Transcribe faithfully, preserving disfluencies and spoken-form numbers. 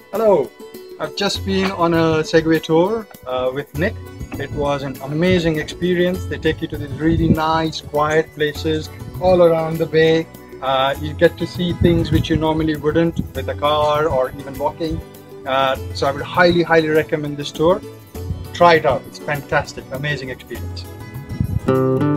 Hello, I've just been on a Segway tour uh, with Nick. It was an amazing experience. They take you to these really nice, quiet places all around the bay. Uh, you get to see things which you normally wouldn't with a car or even walking. Uh, so I would highly, highly recommend this tour. Try it out. It's fantastic, amazing experience.